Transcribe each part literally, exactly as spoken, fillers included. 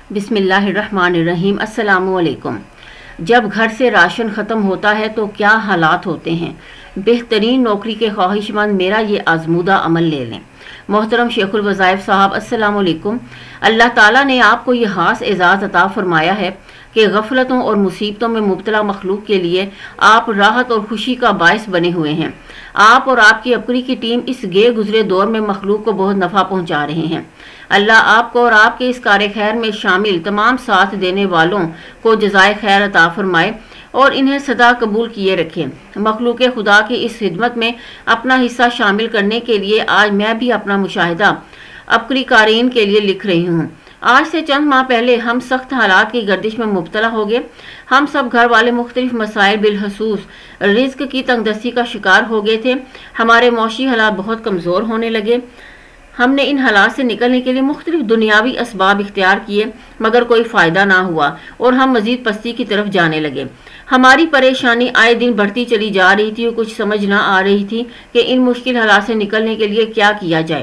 بسم اللہ الرحمن الرحیم۔ السلام علیکم۔ جب گھر سے راشن ختم ہوتا ہے تو کیا حالات ہوتے ہیں؟ بہترین نوکری کے خواہش مند میرا یہ آزمودہ عمل لے لیں۔ محترم شیخ الوظائف صاحب، السلام علیکم۔ اللہ تعالیٰ نے آپ کو یہ خاص اعزاز عطا فرمایا ہے کہ غفلتوں اور مصیبتوں میں مبتلا مخلوق کے لیے آپ راحت اور خوشی کا باعث بنے ہوئے ہیں۔ آپ اور آپ کی اپری کی ٹیم اس گئے گزرے دور میں مخلوق کو بہت نفع پہنچا رہے ہیں۔ اللہ آپ کو اور آپ کے اس کار خیر میں شامل تمام ساتھ دینے والوں کو جزائے خیر عطا فرمائے اور انہیں سدا قبول کیے رکھے۔ مخلوق خدا کی اس خدمت میں اپنا حصہ شامل کرنے کے لیے آج میں بھی اپنا مشاہدہ اپری قارئین کے لیے لکھ رہی ہوں۔ آج سے چند ماہ پہلے ہم سخت حالات کی گردش میں مبتلا ہو گئے۔ ہم سب گھر والے مختلف مسائل بالخصوص رزق کی تنگ دستی کا شکار ہو گئے تھے۔ ہمارے معاشی حالات بہت کمزور ہونے لگے۔ ہم نے ان حالات سے نکلنے کے لیے مختلف دنیاوی اسباب اختیار کیے مگر کوئی فائدہ نہ ہوا اور ہم مزید پستی کی طرف جانے لگے۔ ہماری پریشانی آئے دن بڑھتی چلی جا رہی تھی اور کچھ سمجھ نہ آ رہی تھی کہ ان مشکل حالات سے نکلنے کے لیے کیا کیا جائے۔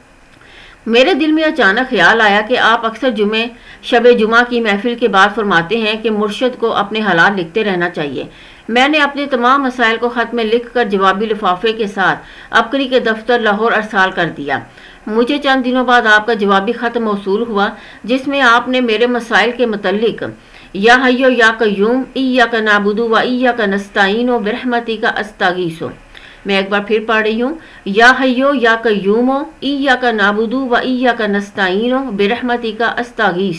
میرے دل میں اچانک خیال آیا کہ آپ اکثر جمعے شب جمعہ کی محفل کے بعد فرماتے ہیں کہ مرشد کو اپنے حالات لکھتے رہنا چاہیے۔ میں نے اپنے تمام مسائل کو خط میں لکھ کر جوابی لفافے کے ساتھ اپری کے دفتر لاہور ارسال کر دیا۔ مجھے چند دنوں بعد آپ کا جوابی خط موصول ہوا جس میں آپ نے میرے مسائل کے متعلق یا حیو یا قیوم ایاک نعبد و ایاک نستعین برحمتک استغیث، میں ایک بار پھر پڑھ رہی ہوں، یا حیو یا قیوم ایاک نعبد و ایاک نستعین برحمتک استغیث۔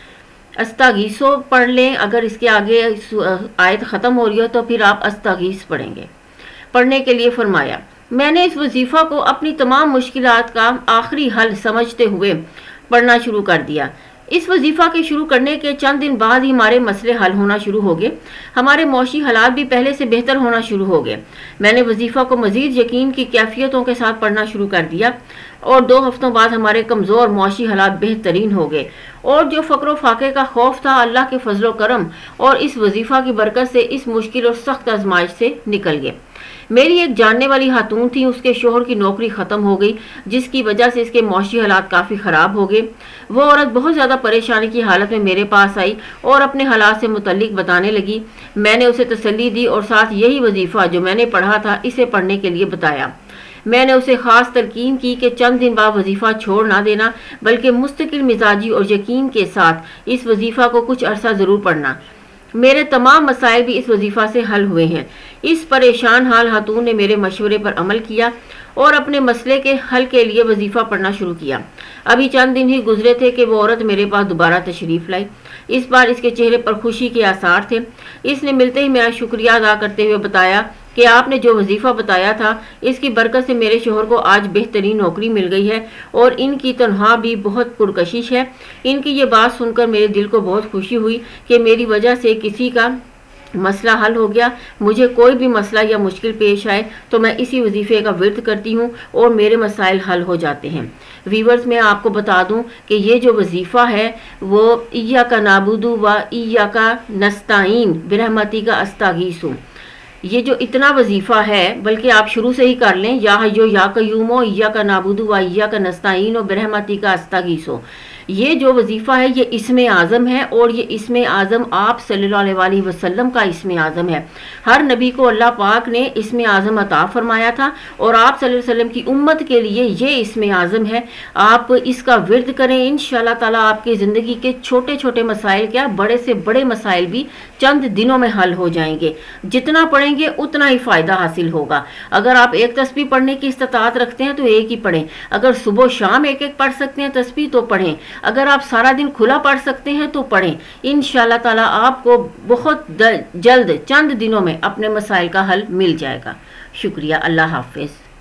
استغیثو پڑھ لیں، اگر اس کے آگے آیت ختم ہو رہی ہو تو پھر آپ استغیث پڑھیں گے۔ پڑھنے کے لیے فرمایا، میں نے اس وظیفہ کو اپنی تمام مشکلات کا آخری حل سمجھتے ہوئے پڑھنا شروع کر دیا۔ اس وظیفہ کے شروع کرنے کے چند دن بعد ہی ہمارے مسئلے حل ہونا شروع ہو گئے۔ ہمارے معاشی حالات بھی پہلے سے بہتر ہونا شروع ہو گئے۔ میں نے وظیفہ کو مزید یقین کی کیفیتوں کے ساتھ پڑھنا شروع کر دیا اور دو ہفتوں بعد ہمارے کمزور معاشی حالات بہترین ہو گئے اور جو فقر و فاقے کا خوف تھا اللہ کے فضل و کرم اور اس وظیفہ کی برکت سے اس مشکل اور سخت آزمائش سے نکل گئے۔ میری ایک جاننے والی خاتون تھی، اس کے شوہر کی نوکری ختم ہو گئی جس کی وجہ سے اس کے معاشی حالات کافی خراب ہو گئے۔ وہ عورت بہت زیادہ پریشانی کی حالت میں میرے پاس آئی اور اپنے حالات سے متعلق بتانے لگی۔ میں نے اسے تسلی دی اور ساتھ یہی وظیفہ جو میں نے پڑھا تھا اسے پڑھنے کے لیے بتایا۔ میں نے اسے خاص تلقین کی کہ چند دن بعد وظیفہ چھوڑ نہ دینا بلکہ مستقل مزاجی اور یقین کے ساتھ اس وظیفہ کو کچھ عرصہ ضرور پڑھنا۔ میرے تمام مسائل بھی اس وظیفہ سے حل ہوئے ہیں۔ اس پریشان حال خاتون نے میرے مشورے پر عمل کیا اور اپنے مسئلے کے حل کے لیے وظیفہ پڑھنا شروع کیا۔ ابھی چند دن ہی گزرے تھے کہ وہ عورت میرے پاس دوبارہ تشریف لائی۔ اس بار اس کے چہرے پر خوشی کے آثار تھے۔ اس نے ملتے ہی میرا شکریہ ادا کرتے ہوئے بتایا کہ آپ نے جو وظیفہ بتایا تھا اس کی برکت سے میرے شوہر کو آج بہترین نوکری مل گئی ہے اور ان کی تنخواہ بھی بہت پرکشش ہے۔ ان کی یہ بات سن کر میرے دل کو بہت خوشی ہوئی کہ میری وجہ سے کسی کا مسئلہ حل ہو گیا۔ مجھے کوئی بھی مسئلہ یا مشکل پیش آئے تو میں اسی وظیفے کا ورد کرتی ہوں اور میرے مسائل حل ہو جاتے ہیں۔ ویورز، میں آپ کو بتا دوں کہ یہ جو وظیفہ ہے وہ ایاک نعبد و ایاک نستعین برحمتک استغیث، یہ جو اتنا وظیفہ ہے بلکہ آپ شروع سے ہی کر لیں، یا حیو یا قیوم ایاک نعبد و ایاک نستعین برحمتک استغیث۔ یہ جو وظیفہ ہے یہ اسم اعظم ہے اور یہ اسم اعظم آپ صلی اللہ علیہ وسلم کا اسم اعظم ہے۔ ہر نبی کو اللہ پاک نے اسم اعظم عطا فرمایا تھا اور آپ صلی اللہ علیہ وسلم کی امت کے لیے یہ اسم اعظم ہے۔ آپ اس کا ورد کریں، انشاءاللہ تعالی آپ کی زندگی کے چھوٹے چھوٹے مسائل کیا بڑے سے بڑے مسائل بھی چند دنوں میں حل ہو جائیں گے۔ جتنا پڑھیں گے اتنا ہی فائدہ حاصل ہوگا۔ اگر آپ ایک تسبیح پڑھنے کی استطاعت رکھتے ہیں تو ایک ہی پڑھیں، اگر صبح و شام ایک ایک پڑھ سکتے ہیں تسبیح تو پڑھیں، اگر آپ سارا دن کھلا پڑھ سکتے ہیں تو پڑھیں۔ انشاءاللہ تعالی آپ کو بہت جلد چند دنوں میں اپنے مسائل کا حل مل جائے گا۔ شکریہ، اللہ حافظ۔